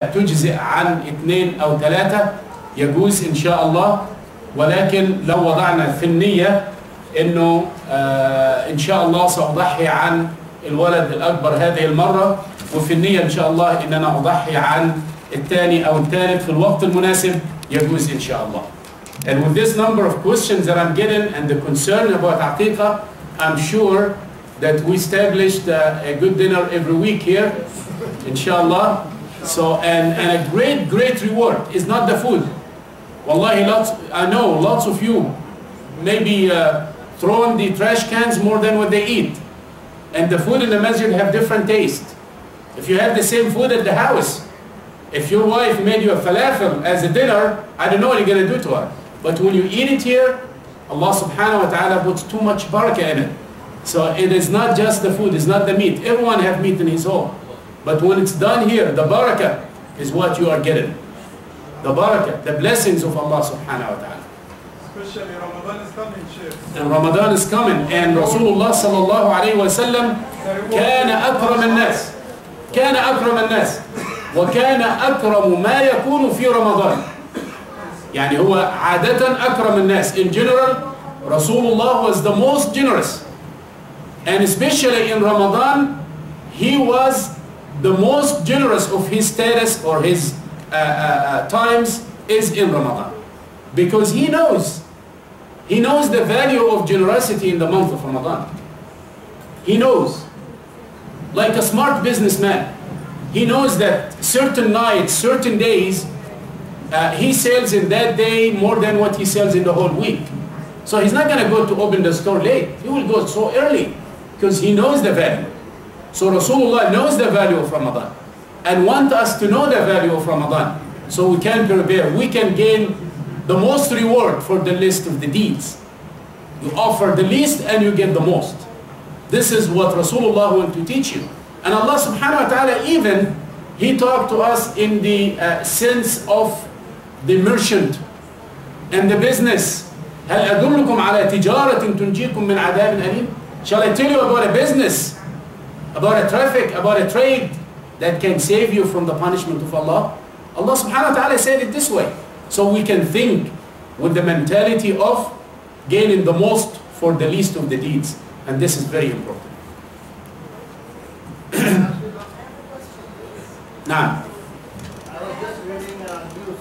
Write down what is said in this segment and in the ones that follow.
تجزئ عن 2 أو 3 يجوز إن شاء الله، ولكن لو وضعنا في النية إنه إن شاء الله سأضحي عن الولد الأكبر هذه المرة، وفي النية إن شاء الله إن أنا أضحي عن الثاني أو الثالث في الوقت المناسب، يجوز إن شاء الله. And with this number of questions that I'm getting and the concern about Aqiqah, I'm sure that we established a good dinner every week here, inshallah. So, and a great reward is not the food. Wallahi, I know lots of you maybe throwing the trash cans more than what they eat. And the food in the masjid have different taste. If you have the same food at the house, if your wife made you a falafel as a dinner, I don't know what you're going to do to her. But when you eat it here, Allah subhanahu wa ta'ala puts too much barakah in it. So it is not just the food, it's not the meat. Everyone have meat in his home. But when it's done here, the barakah is what you are getting. The barakah, the blessings of Allah subhanahu wa ta'ala. Especially Ramadan is coming, Sheikh. And Ramadan is coming, and Rasulullah sallallahu alayhi wa sallam كان أكرم الناس. كان أكرم الناس. وكان أكرم ما يكون في رمضان. يعني هو عادة أكرم الناس. In general, Rasulullah was the most generous. And especially in Ramadan, he was the most generous of his status or his times is in Ramadan. Because he knows the value of generosity in the month of Ramadan. He knows. Like a smart businessman, he knows that certain nights, certain days, he sells in that day more than what he sells in the whole week. So he's not going to go to open the store late. He will go so early because he knows the value. So Rasulullah knows the value of Ramadan and wants us to know the value of Ramadan so we can prepare. We can gain the most reward for the list of the deeds. You offer the least and you get the most. This is what Rasulullah wants to teach you. And Allah subhanahu wa ta'ala even, He talked to us in the sense of the merchant and the business. هل أدلكم على تجارة تنجيكم من عذاب أليم? Shall I tell you about a business, about a traffic, about a trade that can save you from the punishment of Allah? Allah subhanahu wa ta'ala said it this way. So we can think with the mentality of gaining the most for the least of the deeds. And this is very important. Now, I was just reading news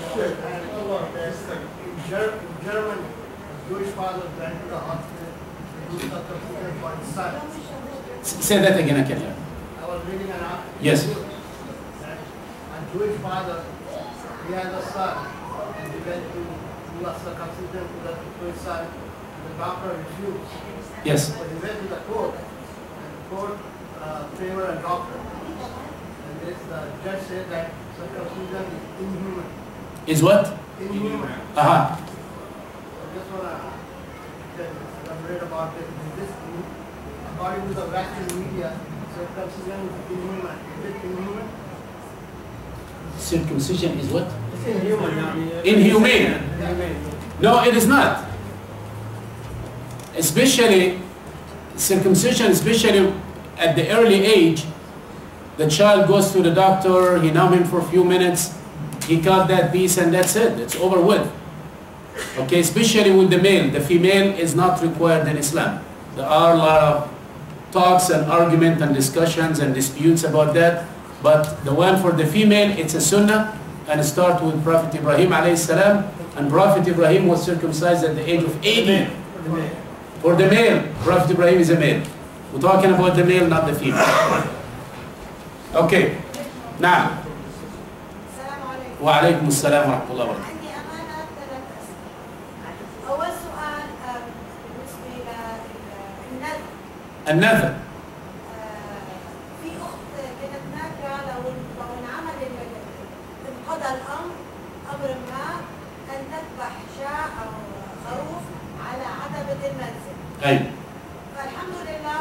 in Germany, Jewish father went to the hospital to do circumcision for his son. say that again, I can hear. I was reading an article. Yes. That a Jewish father, he has a son, and he went to do a circumcision to his son, and the doctor refused. Yes. But he went to the court, and the court favored a doctor. And the judge said that circumcision is inhuman. Is what? Inhuman. Aha. I just want to elaborate about this. According to the Western media, circumcision is inhuman. Is it inhuman? Circumcision is what? It's inhuman. Inhumane. No, it is not. Especially circumcision, especially at the early age, the child goes to the doctor, he numb him for a few minutes, he cut that piece and that's it, it's over with. Okay, especially with the male. The female is not required in Islam. There are a lot of talks and arguments and discussions and disputes about that, but the one for the female, it's a sunnah, and it starts with Prophet Ibrahim alayhi salam, and Prophet Ibrahim was circumcised at the age of 80. For the male, Prophet Ibrahim is a male. We're talking about the male, not the female. Okay. Now. Wa alaykum assalam wa rahmatullahi wa barakatuh. عندي أمانة 3 أسئلة. أول سؤال بالنسبة للنذر. النذر. في أخت كانت ناكرة لو انعمل انقضى أمر ما أن تذبح شاة أو خروف على عتبة المنزل. أيوة. فالحمد لله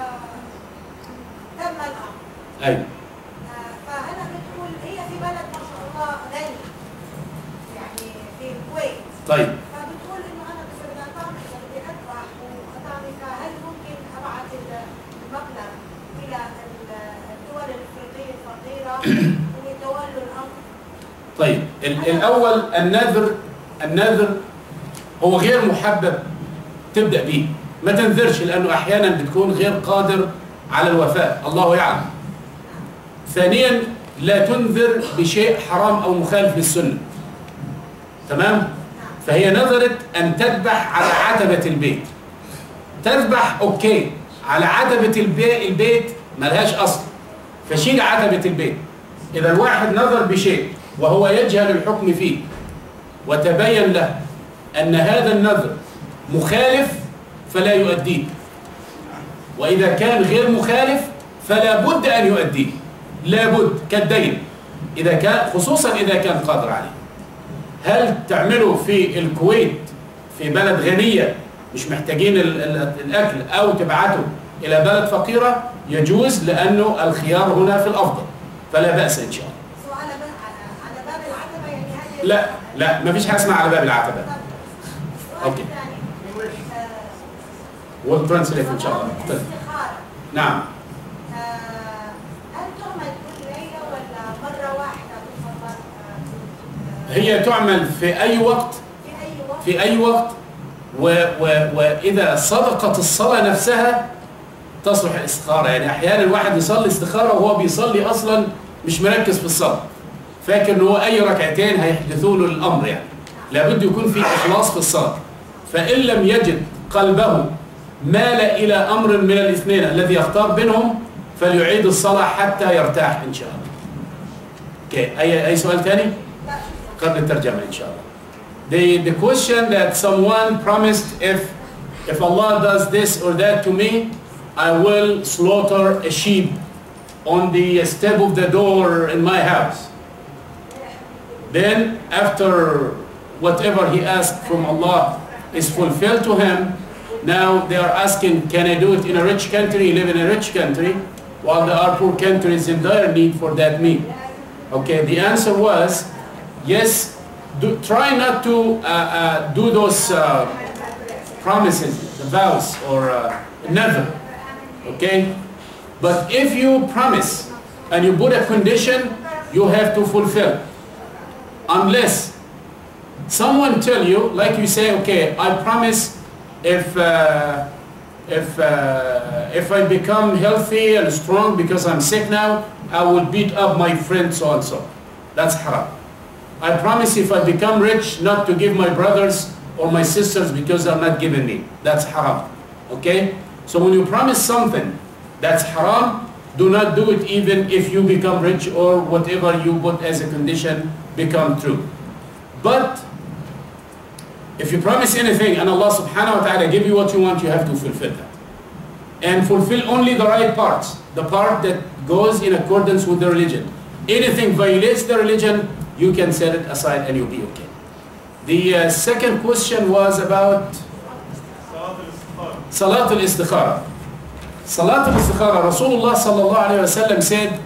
تم الأمر. أيوة. فهنا بتقول هي في بلد ما شاء الله غني يعني في الكويت. طيب. فبتقول انه انا بس بدي اطعمي اذا بدي اذبح واطعمي فهل ممكن ابعث المبلغ الى الدول الافريقيه الفقيره ويتولوا طيب الأول النذر هو غير محبب تبدأ به، ما تنذرش لأنه أحيانا بتكون غير قادر على الوفاء، الله يعلم. ثانيا لا تنذر بشيء حرام أو مخالف للسنة، تمام؟ فهي نذرت أن تذبح على عتبة البيت. تذبح أوكي، على عتبة البيت ملهاش أصل، فشيل عتبة البيت. إذا الواحد نذر بشيء وهو يجهل الحكم فيه وتبين له أن هذا النذر مخالف فلا يؤديه، وإذا كان غير مخالف فلا بد أن يؤديه، لا بد كالدين، إذا كان خصوصا إذا كان قادر عليه. هل تعمله في الكويت في بلد غنية مش محتاجين الأكل أو تبعته إلى بلد فقيرة؟ يجوز، لأنه الخيار هنا في الأفضل، فلا بأس إن شاء الله. على باب العتبة يعني هذه لا ما فيش حاجة اسمها على باب العتبة. أوكي. والترانسليت إن شاء الله. الاستخارة نعم. هل تعمل كل ليلة ولا مرة واحدة بالفضل؟ هي تعمل في أي وقت، في أي وقت، وإذا صدقت الصلاة نفسها تصلح الاستخارة. يعني أحيانا الواحد يصلي استخارة وهو بيصلي أصلا مش مركز في الصلاة، فاكر إن هو أي ركعتين هيحدثوا له الأمر. يعني لابد يكون في إخلاص في الصلاة. فإن لم يجد قلبه مال إلى أمر من الاثنين الذي يختار بينهم فليعيد الصلاة حتى يرتاح إن شاء الله. أوكي، أي سؤال ثاني؟ قبل الترجمة إن شاء الله. The question that someone promised, if Allah does this or that to me, I will slaughter a sheep on the step of the door in my house. Then after whatever he asked from Allah is fulfilled to him, now they are asking, can I do it in a rich country, live in a rich country, while there are poor countries in dire need for that meat? Okay, the answer was, yes, try not to do those promises, the vows, or never, okay? But if you promise and you put a condition, you have to fulfill. Unless someone tell you, like you say, okay, I promise if I become healthy and strong because I'm sick now, I will beat up my friend so and so. That's haram. I promise if I become rich not to give my brothers or my sisters because they're not giving me. That's haram. Okay? So when you promise something that's haram, do not do it even if you become rich or whatever you put as a condition become true. But if you promise anything and Allah subhanahu wa ta'ala give you what you want, you have to fulfill that. And fulfill only the right parts, the part that goes in accordance with the religion. Anything violates the religion, you can set it aside and you'll be okay. The second question was about Salat al-Istikhara. Salat al-Istikhara, Rasulullah sallallahu alayhi wa sallam said,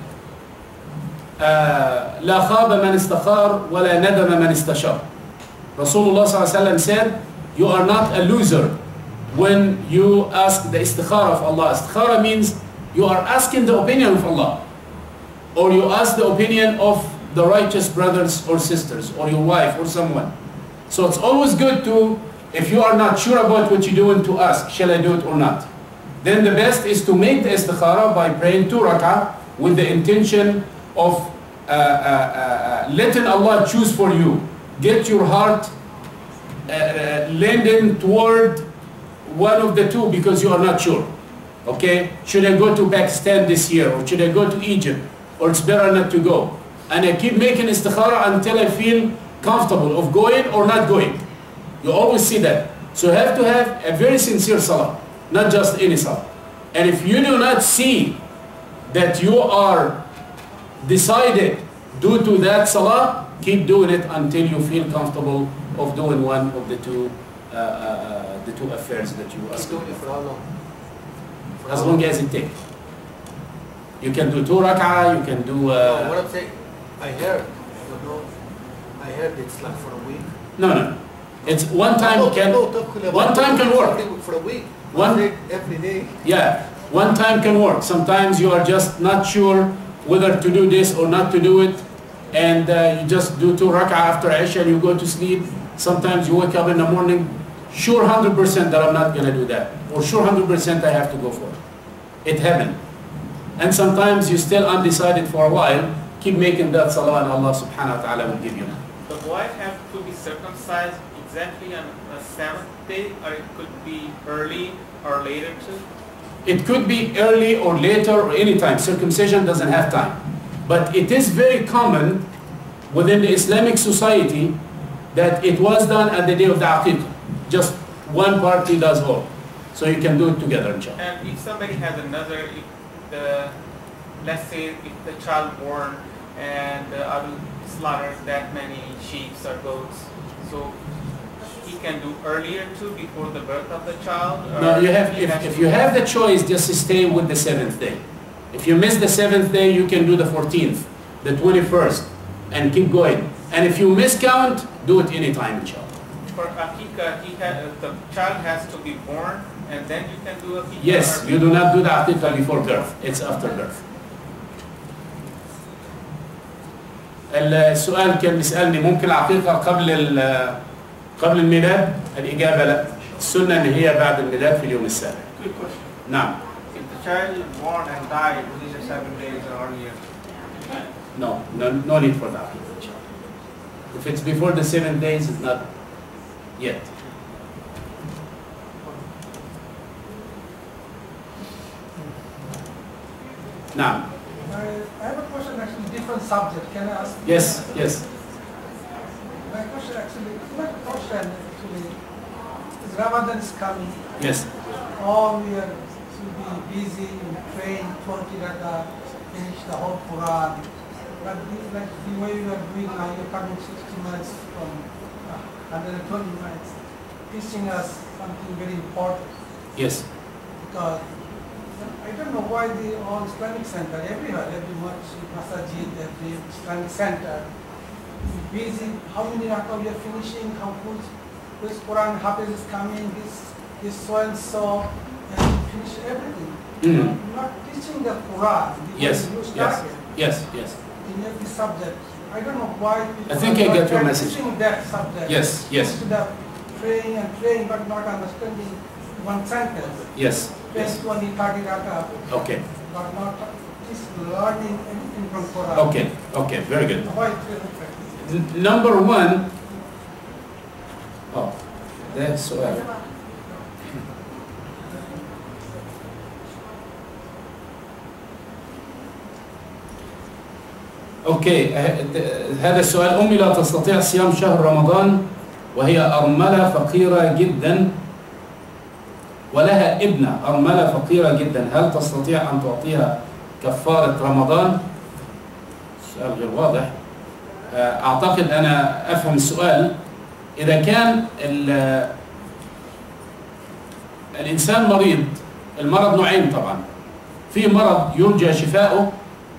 لا خاب من استخار ولا ندم من استشار. Rasulullah sallallahu alayhi wa sallam said, you are not a loser when you ask the istikhara of Allah. Istikhara means you are asking the opinion of Allah, or you ask the opinion of the righteous brothers or sisters, or your wife or someone. So it's always good to, if you are not sure about what you're doing, to ask, shall I do it or not? Then the best is to make the istikhara by praying 2 rak'ah with the intention of letting Allah choose for you. Get your heart leaning toward one of the two because you are not sure. Okay? Should I go to Pakistan this year, or should I go to Egypt, or it's better not to go? And I keep making istikhara until I feel comfortable of going or not going. You always see that. So you have to have a very sincere salah, not just any salah. And if you do not see that you are decided due to that salah, keep doing it until you feel comfortable of doing one of the two affairs that you ask. For how long? As long as it takes. You can do 2 rak'ah, you can do... No, what I'm saying, I heard it's like for a week. No. It's one time can work. For a week. Every day. Yeah, one time can work. Sometimes you are just not sure whether to do this or not to do it. and you just do 2 rak'ah after Isha and you go to sleep. Sometimes you wake up in the morning, sure 100% that I'm not going to do that, or sure 100% I have to go for it. It happened. And sometimes you're still undecided for a while, keep making that salah and Allah subhanahu wa ta'ala will give you. The boy have to be circumcised exactly on the 7th day, or it could be early or later too? It could be early or later or any time. Circumcision doesn't have time. But it is very common within the Islamic society that it was done at the day of the Aqiqah. Just one party does all. So you can do it together, inshallah. And if somebody has another, let's say if the child born and I will slaughter that many sheep or goats, so he can do earlier too, before the birth of the child? No, you have, if you have the choice, just stay with the 7th day. If you miss the 7th day, you can do the 14th, the 21st, and keep going. And if you miscount, do it anytime, inshallah. For Aqiqah, the child has to be born and then you can do Aqiqah? Yes, you do not do the Aqiqah before birth. It's after birth. السؤال كان بيسألني ممكن العقيقة قبل الميلاد؟ الإجابة لا. السنة إن هي بعد الميلاد في اليوم السابع. Quick question. نعم. If the child is born and died within the 7 days or earlier, No need for that. If it's before the 7 days, it's not yet. نعم. I have a question, actually, different subject. Can I ask? Yes, yes. My question actually is Ramadan is coming. Yes. All we are to be busy in praying 20 rakah, finish the whole Quran. But like the way you are doing now, you're coming 60 minutes from 120 minutes, teaching us something very important. Yes. Because I don't know why the all Islamic center, everywhere, every masjid, every Islamic center, is busy. How many rakah we are finishing? How which Quran Hafiz is coming? This so and so, and finish everything. Not teaching the Quran. Yes. You Yes. started Yes. Yes. in every subject. I don't know why. I think I get your message. Teaching that subject. Yes. Yes. Instead of praying, but not understanding one sentence. Yes. Yes. 20, 30 rakah. Okay. But not just learning anything from Quran. Okay. Okay. Very good. Why it isn't practiced? Number one. Oh, that's سؤال. اوكي هذا السؤال امي لا تستطيع صيام شهر رمضان وهي ارمله فقيره جدا ولها ابنه ارمله فقيره جدا، هل تستطيع ان تعطيها كفاره رمضان؟ السؤال غير واضح. اعتقد انا افهم السؤال. اذا كان الانسان مريض، المرض نوعين طبعا، في مرض يرجى شفاؤه،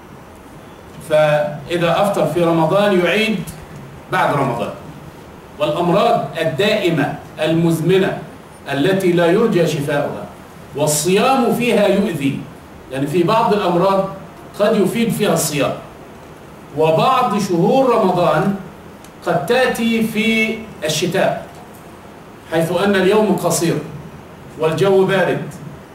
فإذا أفطر في رمضان يعيد بعد رمضان. والأمراض الدائمة المزمنة التي لا يرجى شفاؤها والصيام فيها يؤذي، يعني في بعض الأمراض قد يفيد فيها الصيام، وبعض شهور رمضان قد تأتي في الشتاء حيث أن اليوم قصير والجو بارد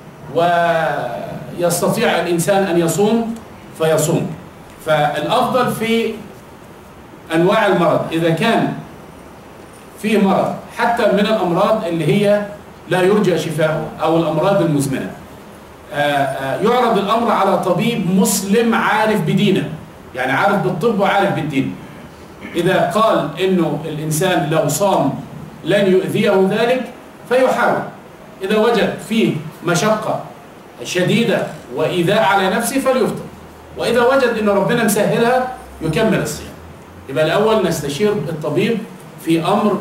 ويستطيع الإنسان أن يصوم فيصوم. فالأفضل في أنواع المرض إذا كان فيه مرض حتى من الأمراض اللي هي لا يرجى شفاؤه أو الأمراض المزمنة، يعرض الأمر على طبيب مسلم عارف بدينه، يعني عارف بالطب وعارف بالدين. إذا قال إنه الإنسان لو صام لن يؤذيه ذلك فيحاول، إذا وجد فيه مشقة شديدة وإيذاء على نفسه فليفطر، وإذا وجد إن ربنا مسهلها يكمل الصيام. يبقى الأول نستشير الطبيب في أمر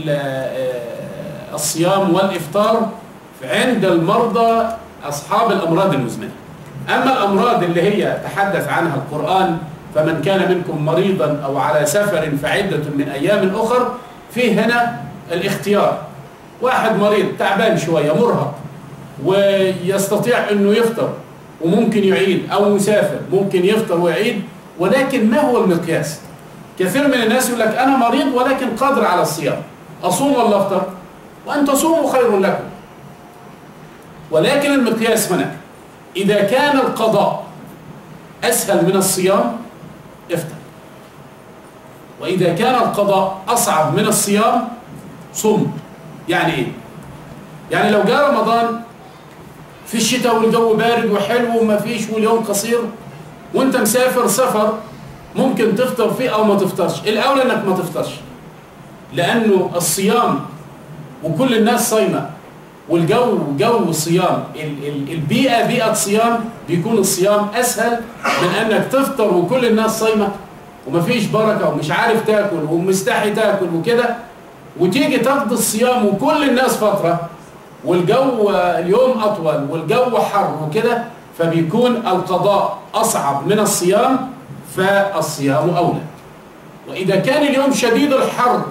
الصيام والإفطار عند المرضى أصحاب الأمراض المزمنة. أما الأمراض اللي هي تحدث عنها القرآن فمن كان منكم مريضا أو على سفر فعدة من أيام أخر، فيه هنا الاختيار. واحد مريض تعبان شوية مرهق ويستطيع أنه يفطر وممكن يعيد، أو مسافر ممكن يفطر ويعيد، ولكن ما هو المقياس؟ كثير من الناس يقول لك أنا مريض ولكن قادر على الصيام، أصوم ولا أفطر؟ وأن تصوموا خير لكم. ولكن المقياس هنا إذا كان القضاء أسهل من الصيام افطر، وإذا كان القضاء أصعب من الصيام صم. يعني إيه؟ يعني لو جاء رمضان في الشتاء والجو بارد وحلو وما فيش واليوم قصير وانت مسافر سفر ممكن تفطر فيه او ما تفطرش، الاولى انك ما تفطرش، لانه الصيام وكل الناس صايمه والجو جو صيام، البيئه بيئه صيام، بيكون الصيام اسهل من انك تفطر وكل الناس صايمه ومفيش بركه ومش عارف تاكل ومستحي تاكل وكده، وتيجي تقضي الصيام وكل الناس فتره والجو اليوم أطول والجو حر وكده، فبيكون القضاء أصعب من الصيام، فالصيام أولى. وإذا كان اليوم شديد الحر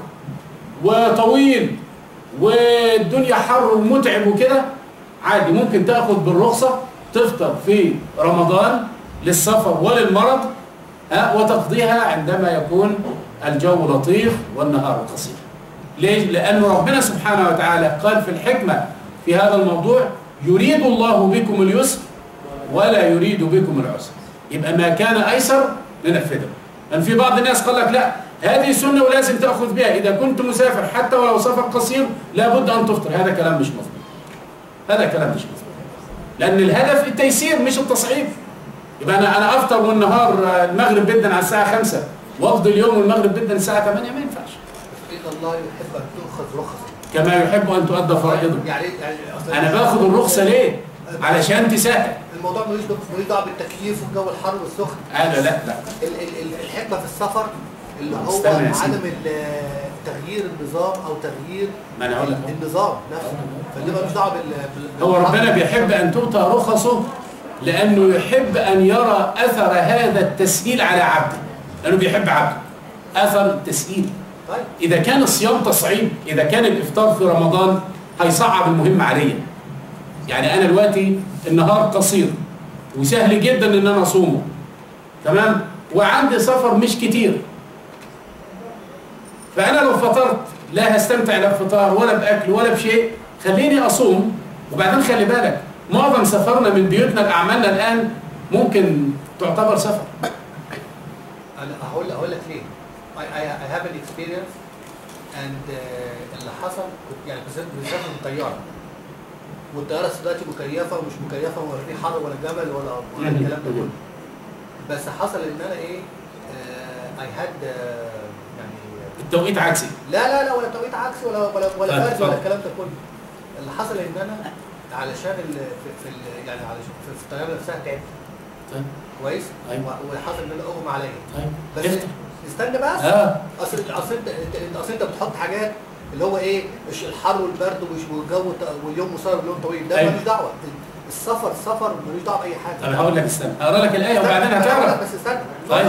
وطويل والدنيا حر ومتعب وكده، عادي ممكن تأخذ بالرخصة تفطر في رمضان للسفر وللمرض وتقضيها عندما يكون الجو لطيف والنهار قصير. ليش؟ لأن ربنا سبحانه وتعالى قال في الحكمة في هذا الموضوع: يريد الله بكم اليسر ولا يريد بكم العسر. يبقى ما كان أيسر ننفذه. لأن في بعض الناس قال لك لا هذه سنة ولازم تأخذ بها، إذا كنت مسافر حتى ولو سفر قصير لابد أن تفطر. هذا كلام مش مظبوط. هذا كلام مش مظبوط. لأن الهدف التيسير مش التصعيب. يبقى أنا أفطر والنهار المغرب بدنا على الساعة 5 وأقضي اليوم والمغرب بدنا الساعة 8، ما ينفعش. إن الله يحب أن تؤخذ رخصة كما يحب أن تؤدى فرائضه. يعني أنا باخد الرخصة ليه؟ علشان تسهل. الموضوع ملوش دعوة بالتكييف والجو الحر والسخن. لا الحكمة في السفر اللي هو عدم تغيير النظام أو تغيير النظام نفسه، فدي ملوش دعوة هو ربنا بيحب أن تؤتى رخصه لأنه يحب أن يرى أثر هذا التسهيل على عبده، لأنه بيحب عبده. أثر التسهيل. إذا كان الصيام تصعيب، إذا كان الإفطار في رمضان هيصعب المهمة عليا. يعني أنا دلوقتي النهار قصير وسهل جدا إن أنا أصومه، تمام؟ وعندي سفر مش كتير، فأنا لو فطرت لا هستمتع لا بفطار ولا بأكل ولا بشيء، خليني أصوم. وبعدين خلي بالك معظم سفرنا من بيوتنا لأعمالنا الآن ممكن تعتبر سفر. أنا هقول لك ليه. I have an experience and اللي حصل يعني بنسافر بالطيارة، والطيارة دلوقتي مكيفة ومش مكيفة ولا في حر ولا جبل ولا الكلام ده كله. بس حصل ان انا ايه I had يعني التوقيت عكسي. لا ولا توقيت عكسي ولا برد ولا الكلام ده كله. اللي حصل ان انا علشان يعني علشان في الطيارة نفسها تعبت. كويس؟ وحصل ان انا اغمى عليا. بس استنى بس. اصل انت بتحط حاجات اللي هو ايه الحر والبرد والجو واليوم قصير واليوم طويل، ده مالوش دعوه. السفر ملوش دعوه باي حاجه. طب هقول لك استنى اقرا لك الايه وبعدين هتعرف. بس استنى. طيب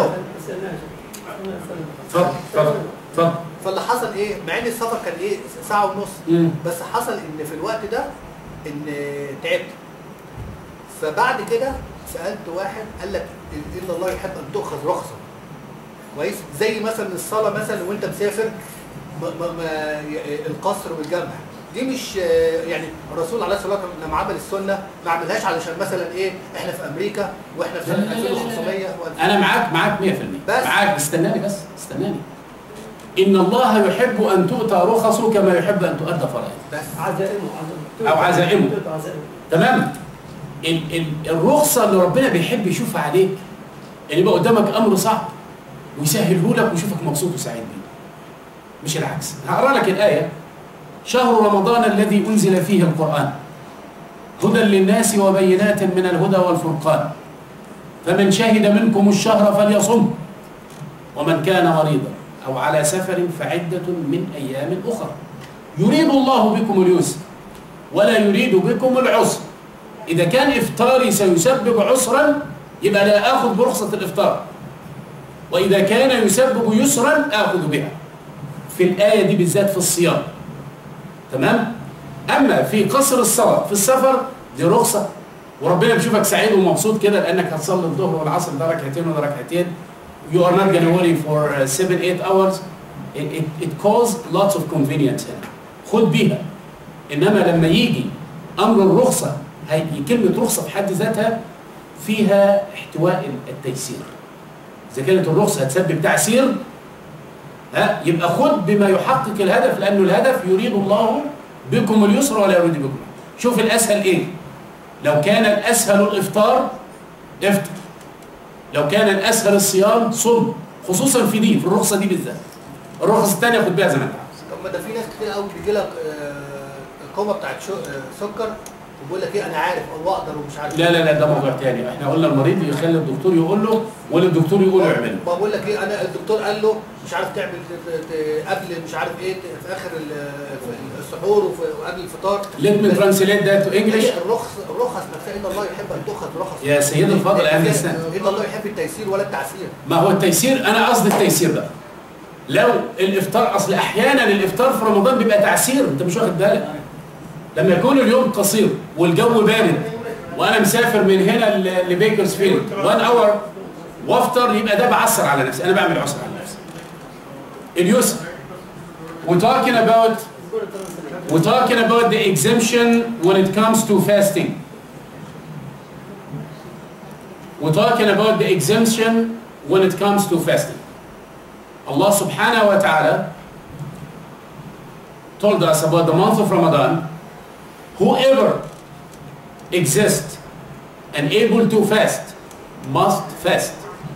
اتفضل. فاللي حصل ايه؟ مع ان السفر كان ايه ساعه ونص، بس حصل ان في الوقت ده ان تعبت. فبعد كده سالت واحد قال لك ان الله يحب ان تؤخذ رخصه. كويس؟ زي مثلا الصلاه مثلا وانت مسافر القصر والجمع دي مش يعني الرسول عليه الصلاه والسلام لما عمل السنه ما عملهاش علشان مثلا ايه احنا في امريكا واحنا في سنه 2500 انا معاك 100%. معاك. استناني. ان الله يحب ان تؤتى رخصه كما يحب ان تؤدى فرائضه. بس عزائمه. تمام. الرخصه اللي ربنا بيحب يشوفها عليك، اللي يبقى قدامك امر صعب ويسهله لك ويشوفك مبسوط وسعيد بيه، مش العكس. هقرا لك الايه: شهر رمضان الذي انزل فيه القران هدى للناس وبينات من الهدى والفرقان فمن شهد منكم الشهر فليصم ومن كان مريضا او على سفر فعده من ايام اخرى يريد الله بكم اليسر ولا يريد بكم العسر. اذا كان افطاري سيسبب عسرا يبقى لا اخذ برخصه الافطار، واذا كان يسبب يسرا اخذ بها. في الايه دي بالذات في الصيام، تمام؟ اما في قصر الصلاه في السفر دي رخصه، وربنا بيشوفك سعيد ومبسوط كده لانك هتصلي الظهر والعصر ده ركعتين وده ركعتين، you are not going to worry for 7-8 hours. It caused lots of convenience هنا. خد بيها. إنما لما يجي أمر الرخصة، هي كلمة رخصة في حد ذاتها فيها احتواء التيسير. إذا كانت الرخصة هتسبب تعسير، يبقى خد بما يحقق الهدف، لأنه الهدف يريد الله بكم اليسر ولا يريد بكم. شوف الأسهل إيه؟ لو كان الأسهل الإفطار افطر. لو كان الأسهل الصيام صم، خصوصا في دي، في الرخصة دي بالذات. الرخص الثانية خد بيها زي ما انت عاوز. طب ما ده في ناس كتير قوي بيجي لك القومة بتاعت سكر وبيقول لك ايه انا عارف او اقدر ومش عارف. لا ده موضوع ثاني. احنا قلنا المريض يخلي الدكتور يقول له ولا الدكتور يقول له يعمله. بقول لك ايه، انا الدكتور قال له مش عارف تعمل قبل مش عارف ايه في اخر السحور وقبل الفطار. Let me translate that to English. الرخص نفسها ان الله يحب ان تؤخذ رخص. يا سيد الفاضل اهلا وسهلا. ان الله يحب التيسير ولا التعسير. ما هو التيسير، انا قصدي التيسير بقى. لو الافطار، اصل احيانا الافطار في رمضان بيبقى تعسير، انت مش واخد بالك. لما يكون اليوم قصير والجو بارد وانا مسافر من هنا لبيكرسفيلد 1 اور وافطر، يبقى ده بعسر على نفسي، انا بعمل عسر على نفسي. اليسر. We're talking about the exemption when it comes to fasting. We're talking about the exemption when it comes to fasting. Allah subhanahu wa ta'ala told us about the month of Ramadan. Whoever exists and able to fast must fast.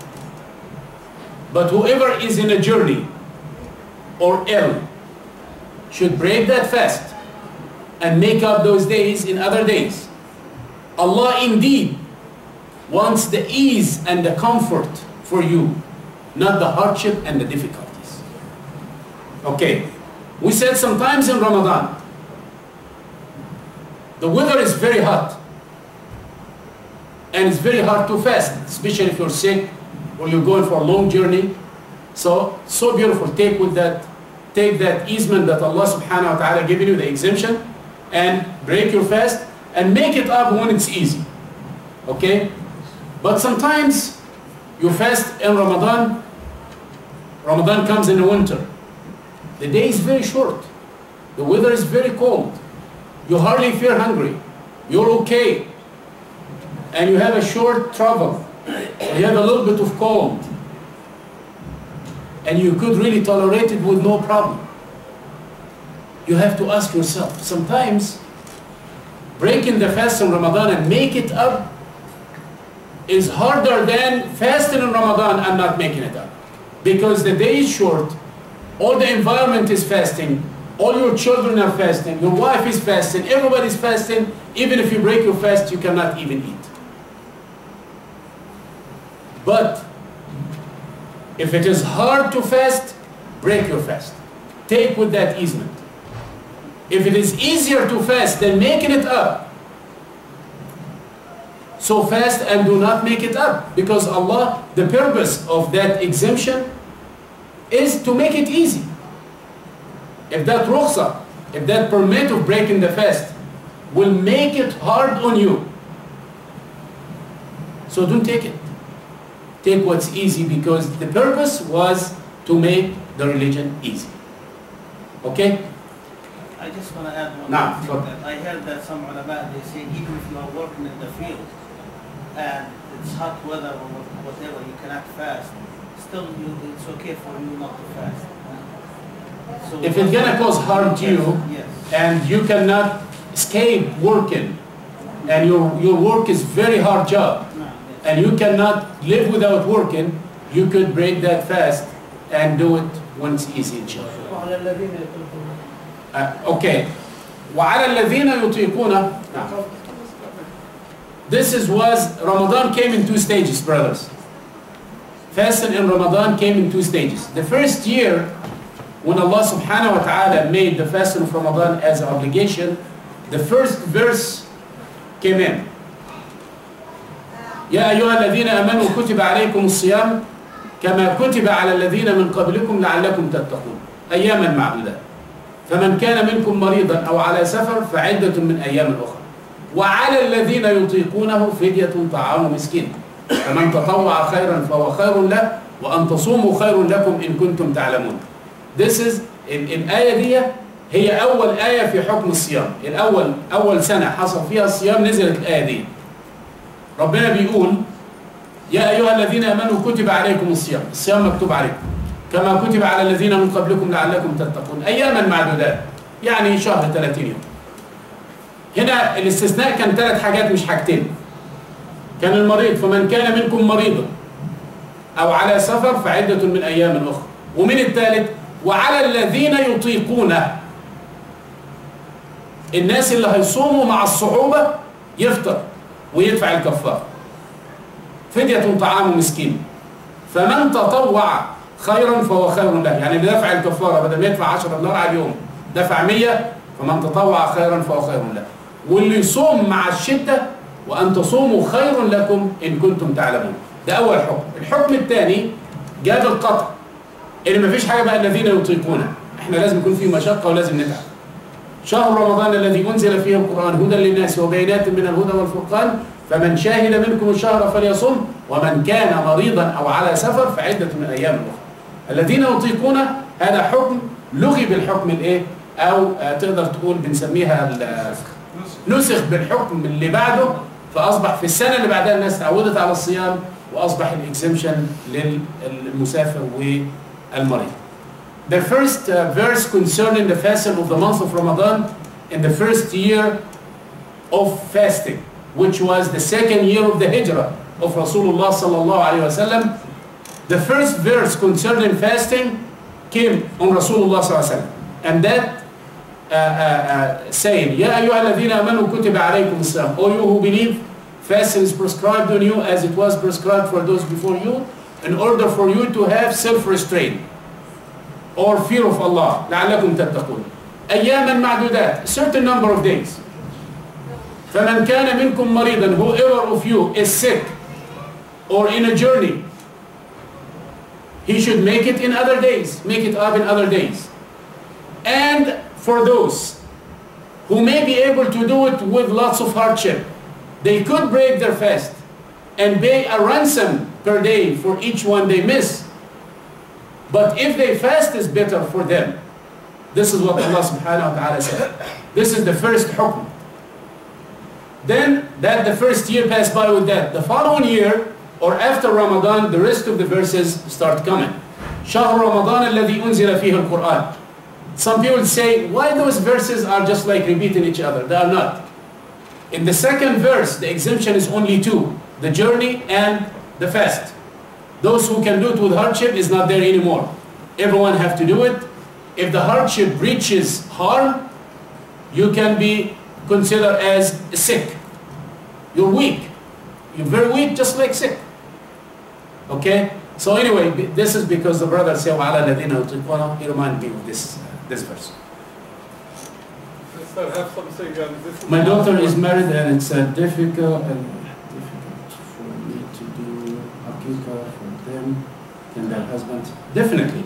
But whoever is in a journey or ill should break that fast and make up those days in other days. Allah indeed wants the ease and the comfort for you, not the hardship and the difficulties. Okay, we said sometimes in Ramadan, the weather is very hot and it's very hard to fast, especially if you're sick or you're going for a long journey. So beautiful, take that easement that Allah subhanahu wa ta'ala given you, the exemption, and break your fast and make it up when it's easy. Okay? But sometimes you fast in Ramadan. Ramadan comes in the winter. The day is very short. The weather is very cold. You hardly feel hungry. You're okay. And you have a short travel. You have a little bit of cold. And you could really tolerate it with no problem. You have to ask yourself, sometimes breaking the fast in Ramadan and make it up is harder than fasting in Ramadan and not making it up. Because the day is short, all the environment is fasting, all your children are fasting, your wife is fasting, everybody's fasting. Even if you break your fast, you cannot even eat. But if it is hard to fast, break your fast. Take with that easement. If it is easier to fast than making it up, so fast and do not make it up. Because Allah, the purpose of that exemption is to make it easy. If that rukhsa, if that permit of breaking the fast will make it hard on you, so don't take it. Take what's easy, because the purpose was to make the religion easy. Okay? I just want to add one Nah, thing. That I heard that some ulama, they say even if you are working in the field and it's hot weather or whatever, you cannot fast, still it's okay for you not to fast. So if it's gonna cause harm to you, yes, and you cannot escape working, and your work is very hard job, and you cannot live without working, you could break that fast and do it when it's easy, inshallah. Okay. وعلى الذين يطيقون. This was Ramadan came in 2 stages, brothers. Fasting in Ramadan came in 2 stages. The first year, when Allah subhanahu wa ta'ala made the fasting of Ramadan as an obligation, the first verse came in. يا أيها الذين آمنوا كتب عليكم الصيام كما كتب على الذين من قبلكم لعلكم تتقون أياما معدودات فمن كان منكم مريضا أو على سفر فعدة من أيام أخرى وعلى الذين يطيقونه فدية طعام مسكين فمن تطوع خيرا فهو خير له وأن تصوموا خير لكم إن كنتم تعلمون. This is الآية دي هي أول آية في حكم الصيام. أول سنة حصل فيها الصيام نزلت الآية دي. ربنا بيقول يا أيها الذين آمنوا كتب عليكم الصيام. الصيام مكتوب عليكم كما كتب على الذين من قبلكم لعلكم تتقون أياما معدودات، يعني شهر 30 يوم. هنا الاستثناء كان 3 حاجات مش حاجتين. كان المريض فمن كان منكم مريضا أو على سفر فعدة من أيام أخرى. ومن الثالث وعلى الذين يطيقونه، الناس اللي هيصوموا مع الصعوبة يفطر ويدفع الكفارة. فدية طعام مسكين فمن تطوع خيرا فهو خير له، يعني اللي دفع الكفارة بدل ما يدفع 10 دينار على اليوم دفع 100، فمن تطوع خيرا فهو خير له. واللي يصوم مع الشدة وأن تصوموا خير لكم إن كنتم تعلمون. ده أول حكم. الحكم الثاني جاب القطع، اللي مفيش حاجة بقى الذين يطيقونه، احنا لازم يكون في مشقة ولازم نتعب. شهر رمضان الذي أنزل فيه القرآن هدى للناس وبينات من الهدى والفرقان فمن شاهد منكم الشهر فليصم ومن كان مريضا أو على سفر فعدة من أيام أخرى. الذين يطيقونه هذا حكم لغي بالحكم الإيه؟ أو تقدر تقول بنسميها نسخ بالحكم اللي بعده، فأصبح في السنة اللي بعدها الناس تعودت على الصيام وأصبح الإكزيمشن للمسافر والمريض. The first verse concerning the fasting of the month of Ramadan in the first year of fasting, which was the second year of the hijrah of Rasulullah sallallahu alayhi wa sallam. The first verse concerning fasting came on Rasulullah sallallahu alayhi wa sallam, and that saying, يا أيها الذين آمنوا كتب عليكم الصيام. O you who believe, fasting is prescribed on you as it was prescribed for those before you, in order for you to have self-restraint or fear of Allah لعلكم تتقون. أياما معدودات, a certain number of days. فمن كان منكم مريضا, whoever of you is sick or in a journey, he should make it in other days, make it up in other days. And for those who may be able to do it with lots of hardship, they could break their fast and pay a ransom per day for each one they miss. But if they fast is better for them. This is what Allah subhanahu wa ta'ala said. This is the first hukm. Then that the first year passed by with that. The following year or after Ramadan, the rest of the verses start coming. شهر رمضان الذي أنزل فيه القرآن. Some people say, why those verses are just like repeating each other? They are not. In the second verse, the exemption is only 2, the journey and the fast. Those who can do it with hardship is not there anymore. Everyone have to do it. If the hardship reaches harm, you can be considered as sick. You're weak. You're very weak, just like sick. Okay? So anyway, this is because the brother said, وَعَلَى الَّذِينَ يُطِيقُونَهُ. He reminded me of this verse. My daughter is married and it's difficult for me to do akika for them and their husband. Definitely.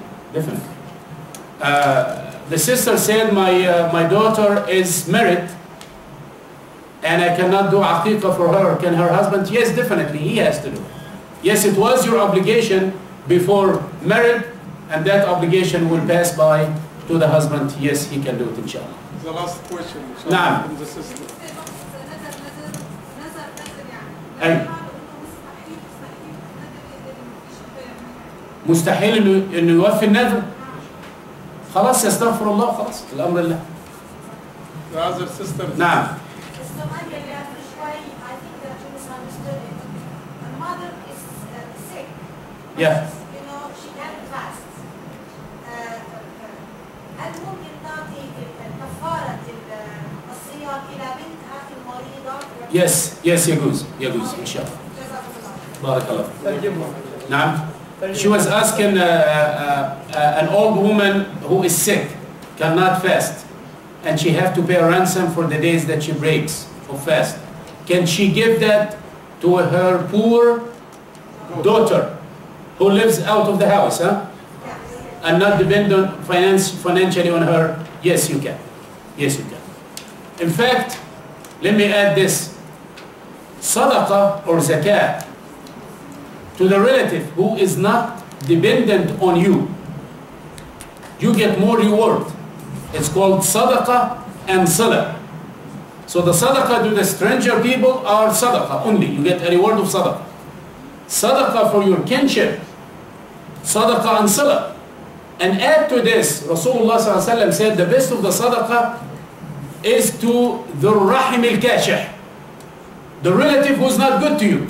The sister said, my daughter is married and I cannot do aqiqah for her. Can her husband? Yes, definitely, he has to do it. Yes, it was your obligation before married, and that obligation will pass by to the husband. Yes, he can do it, inshallah. The last question. نعم. From the sister. أي. مستحيل إنه يوفي النذر. خلاص يستغفر الله خلاص الأمر لله. The other sister. نعم. Yeah. You know, she can fast. هل ممكن تعطي كفارة الصيام إلى بنتها المريضة؟ Yes, يجوز إن شاء الله. بارك الله فيك. نعم. She was asking an old woman who is sick, cannot fast, and she have to pay a ransom for the days that she breaks of fast. Can she give that to her poor daughter who lives out of the house, huh? And not depend on financially on her? Yes, you can. Yes, you can. In fact, let me add this. Sadaqah or zakat to the relative who is not dependent on you, you get more reward. It's called sadaqah and salah. So the sadaqah to the stranger people are sadaqah only. You get a reward of sadaqah. Sadaqah for your kinship, sadaqah and salah. And add to this, Rasulullah ﷺ said the best of the sadaqah is to the rahim al-kashih, the relative who's not good to you.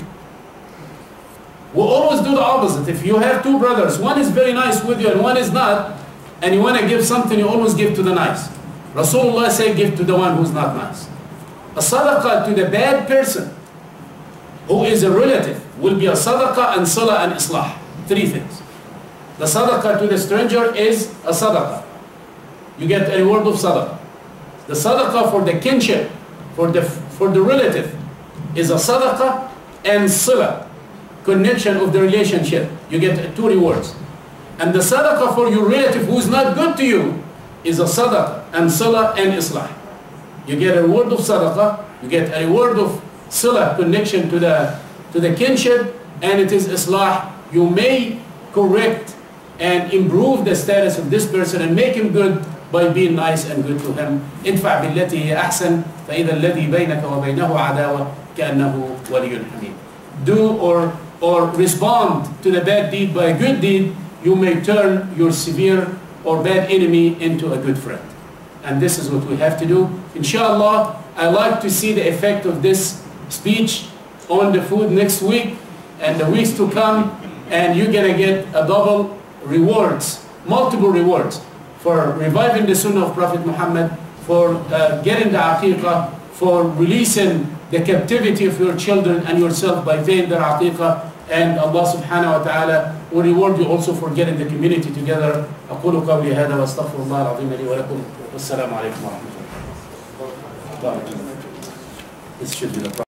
We always do the opposite. If you have two brothers, one is very nice with you and one is not, and you want to give something, you always give to the nice. Rasulullah said give to the one who's not nice. A sadaqah to the bad person who is a relative will be a sadaqah and salah and islah. Three things. The sadaqah to the stranger is a sadaqah. You get a reward of sadaqah. The sadaqah for the kinship, for the relative, is a sadaqah and salah, connection of the relationship. You get two rewards. And the sadaqah for your relative who is not good to you is a sadaqah and salah and islah. You get a reward of sadaqah, you get a reward of salah, connection to the kinship, and it is islah. You may correct and improve the status of this person and make him good by being nice and good to him. ادفع بالتي هي أحسن فإذا الذي بينك وبينه عداوة كأنه ولي حميم. Do or respond to the bad deed by a good deed, you may turn your severe or bad enemy into a good friend. And this is what we have to do. Inshallah, I like to see the effect of this speech on the food next week and the weeks to come, and you're gonna get a double rewards, multiple rewards for reviving the sunnah of Prophet Muhammad, for getting the aqiqah, for releasing the captivity of your children and yourself by paying their aqiqah, and Allah subhanahu wa ta'ala will reward you also for getting the community together. أقول قولي هذا وأستغفر الله العظيم لي ولكم والسلام عليكم ورحمة الله. This should be the